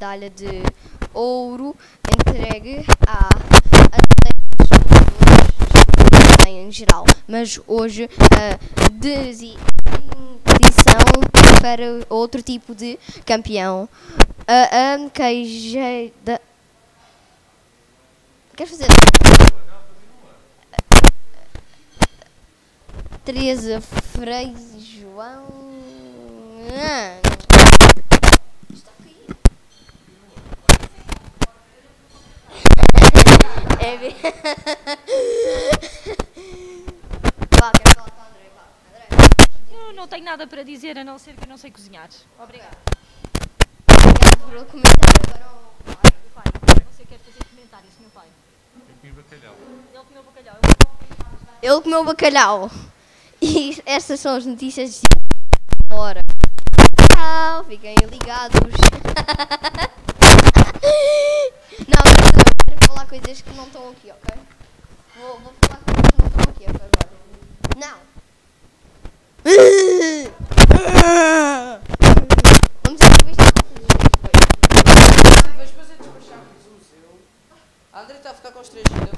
medalha de ouro entregue a atletas em geral. Mas hoje a designação para outro tipo de campeão. A queijada. Queres fazer? Teresa Frei João. É bem. Vá, quero falar com o André. Vá, André. Eu não tenho nada para dizer a não ser que eu não sei cozinhar. Obrigada. Obrigado pelo comentário. Agora O pai, você quer fazer comentário, senhor pai? Eu comi bacalhau. Ele comeu bacalhau. ele comeu bacalhau. E estas são as notícias de hora. Tchau, fiquem ligados. Não, eu quero falar coisas que não estão aqui, ok? Vou falar coisas que não estão aqui, ok? Agora. Não. Vamos entrevistar Mas depois é despachar com Jesus. A André está a ficar constrangida.